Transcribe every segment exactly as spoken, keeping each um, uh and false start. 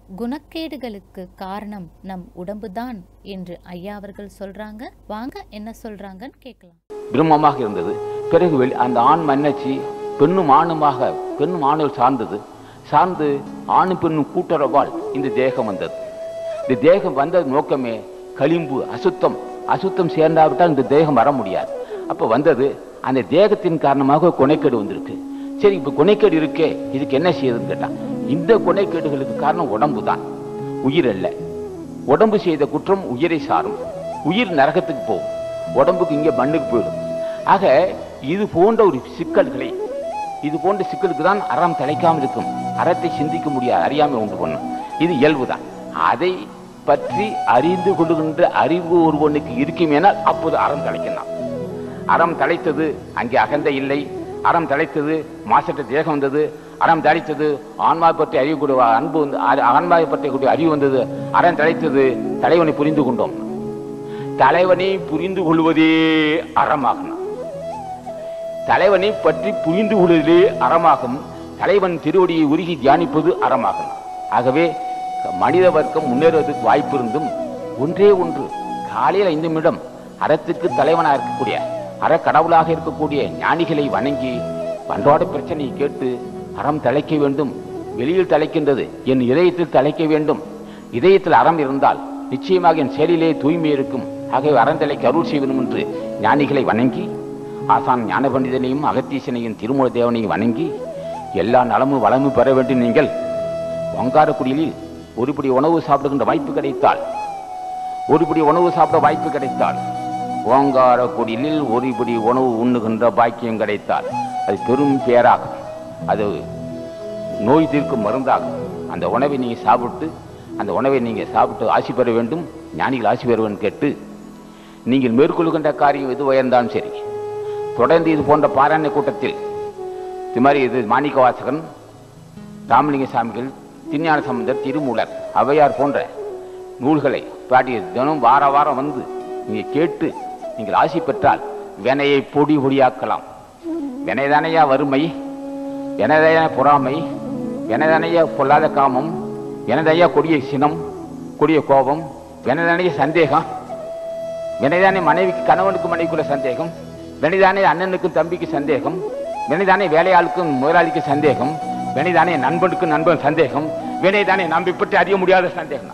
குணக்கேடுகளுக்கு காரணம் நம் உடம்புதான் என்று ஐயா அவர்கள் சொல்றாங்க. வாங்க என்ன சொல்றாங்கன்னு கேட்கலாம். பிரம்மமாக இருந்தது. பிறகு அந்த ஆண் மன்னச்சி பெண்ணும் ஆணுமாக பெண்ணும் ஆணுகள் சார்ந்தது. சார்ந்து ஆணு பெண்ணும் கூட்டுறவால் இந்த தேகம் வந்தது. இந்த தேகம் வந்த நோக்கமே களிம்பு, அசுத்தம். அசுத்தம் சேர்ந்தாவிட்டால் இந்த தேகம் வர முடியாது. அப்ப வந்தது அந்த தேகத்தின் காரணமாக குணைக்கேடு வந்திருக்கு. சரி, இப்ப குணைக்கேடு இருக்கே, இதுக்கு என்ன செய்யுதுன்னு கேட்டா, இந்த குணைக்கேடுகளுக்கு காரணம் உடம்பு தான், உயிர் அல்ல. உடம்பு செய்த குற்றம் உயிரை சாரும். உயிர் நரகத்துக்கு போகும், உடம்புக்கு இங்கே மண்ணுக்கு போயிடும். ஆக இது போன்ற ஒரு சிக்கல்களை இது போன்ற சிக்கலுக்கு தான் அறம் தலைக்காமல் இருக்கும். அறத்தை சிந்திக்க முடியாது, அறியாமல் உண்டு பண்ணும். இது இயல்புதான். அதை பற்றி அறிந்து கொள்ளுகின்ற அறிவு ஒருவனுக்கு இருக்குமேனால் அப்போது அறம் தலைக்கலாம். அறம் தலைத்தது அங்கே அகந்தை இல்லை. அறம் தலைத்தது மாசற்ற தேகம் வந்தது. அறம் தலைத்தது ஆன்மா பற்றி அறியக்கூடிய அன்பு வந்து ஆன்மாவை பற்றிய அறிவு வந்தது. அறம் தலைத்தது தலைவனை புரிந்து கொண்டோம். தலைவனை புரிந்து கொள்வதே அறமாகும். தலைவனை பற்றி புரிந்து கொள்வதிலே அறமாகும். தலைவன் திருவடியை உருகி தியானிப்பது அறமாகும். ஆகவே மனித வர்க்கம் முன்னேறுவதற்கு வாய்ப்பு இருந்தும் ஒன்றே ஒன்று, காலையில் ஐந்து நிமிடம் அறத்துக்கு தலைவனாக இருக்கக்கூடிய அறக்கடவுளாக இருக்கக்கூடிய ஞானிகளை வணங்கி பண்பாடு பிரச்சனையை கேட்டு அறம் தலைக்க வேண்டும். வெளியில் தலைக்கின்றது, என் இதயத்தில் தலைக்க வேண்டும். இதயத்தில் அறம் இருந்தால் நிச்சயமாக என் செயலிலே தூய்மை இருக்கும். ஆகவே அறம் தலைக்க அருள் செய்ய வேண்டும் என்று ஞானிகளை வணங்கி, ஆசான் ஞான பண்டிதனையும் அகத்தீசனையும் திருமூல தேவனையும் வணங்கி எல்லா நலமும் வளமும் பெற வேண்டும். நீங்கள் வங்காரக்குடியில் ஒருபடி உணவு சாப்பிடுகின்ற வாய்ப்பு கிடைத்தால் ஒருபடி உணவு சாப்பிட வாய்ப்பு கிடைத்தால் ஓங்காரக்குடியில் ஒருபடி உணவு உண்ணுகின்ற பாக்கியம் கிடைத்தால் அது பெரும் பேராகும். அது நோய் தீர்க்கும் மருந்தாகும். அந்த உணவை நீங்கள் சாப்பிட்டு அந்த உணவை நீங்கள் சாப்பிட்டு ஆசி பெற வேண்டும். ஞானிகள் ஆசி பெறுவன் கேட்டு நீங்கள் மேற்கொள்கின்ற காரியம் எது உயர்ந்தாலும் சரி, தொடர்ந்து இது போன்ற பாராயண கூட்டத்தில் இது மாதிரி இது மாணிக்க வாசகன், ராமலிங்க சாமிகள், திருஞான சம்பந்தர், திருமூலர், ஔவையார் போன்ற நூல்களை பாடி தினம் வார வாரம் வந்து நீங்கள் கேட்டு நீங்கள் ஆசி பெற்றால் வினையை பொடி பொடியாக்கலாம். வினைதானையா வறுமை, வினைதான பொறாமை, வினைதானையா பொல்லாத காமம், வினைதாயா கொடிய சினம், கொடிய கோபம், வினைதானைய சந்தேகம், வினைதானே மனைவிக்கு கணவனுக்கு மனைவிக்குள்ள சந்தேகம், வினைதானே அண்ணனுக்கும் தம்பிக்கு சந்தேகம், வினைதானே வேலையாளுக்கும் முதலாளிக்கு சந்தேகம், வினைதானே நண்பனுக்கும் நண்பன் சந்தேகம், வினைதானே நம்பி பற்றி அறிய முடியாத சந்தேகம்.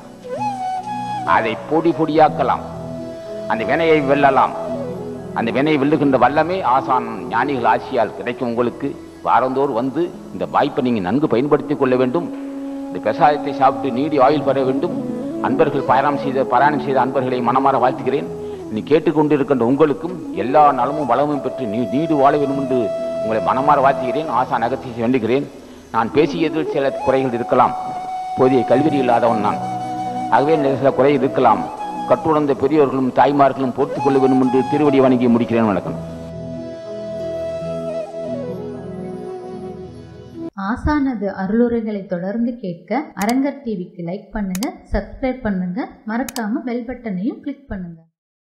அதை பொடி பொடியாக்கலாம். அந்த வினையை வெல்லலாம். அந்த வினையை வெல்லுகின்ற வல்லமே ஆசான் ஞானிகள் ஆசியால் கிடைக்கும். உங்களுக்கு வாரந்தோறும் வந்து இந்த வாய்ப்பை நீங்கள் நன்கு பயன்படுத்திக் கொள்ள வேண்டும். இந்த பிரசாதத்தை சாப்பிட்டு நீடி ஆயுள் பெற வேண்டும். அன்பர்கள் பாராயணம் செய்த பாராயணம் செய்த அன்பர்களை மனமாற வாழ்த்துகிறேன். நீ கேட்டுக்கொண்டிருக்கின்ற உங்களுக்கும் எல்லா நலமும் வளமும் பெற்று நீ நீடு வாழ வேண்டும் என்று உங்களை மனமாற வாழ்த்துகிறேன். ஆசான் அகத்தை வேண்டுகிறேன். நான் பேசியதில் சில குறைகள் இருக்கலாம். போதிய கல்வி இல்லாதவன் நான். ஆகவே சில குறைகள் இருக்கலாம். கற்றுணர்ந்த பெரியோர்களும் தாய்மார்களும் பொறுத்துக் கொள்ள வேண்டும் என்று திருவடி வணங்கி முடிக்கிறேன். வணக்கம். ஆசானது அருளுரைகளை தொடர்ந்து கேட்க அரங்கர் டிவிக்கு லைக் பண்ணுங்க, சப்ஸ்கிரைப் பண்ணுங்க, மறக்காம பெல் பட்டனையும் கிளிக் பண்ணுங்க.